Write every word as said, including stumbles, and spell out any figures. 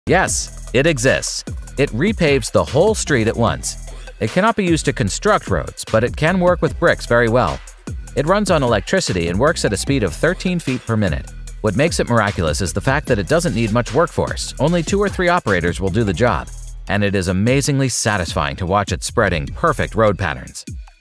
Yes, it exists. It repaves the whole street at once. It cannot be used to construct roads, but it can work with bricks very well. It runs on electricity and works at a speed of thirteen feet per minute. What makes it miraculous is the fact that it doesn't need much workforce. Only two or three operators will do the job. And it is amazingly satisfying to watch it spreading perfect road patterns.